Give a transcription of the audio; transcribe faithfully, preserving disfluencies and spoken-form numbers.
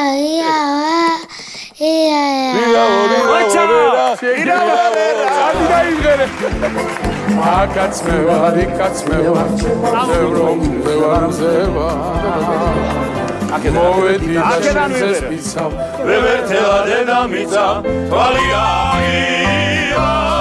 ია ია ოჩა ირავალერა ადი დაიღერე აკაც მე ვარ იკაც მე ვარ ევრომ ვარ ზევა მოვედი და შენს პიცავ ვერთელა დედა მიცა თვალი აღია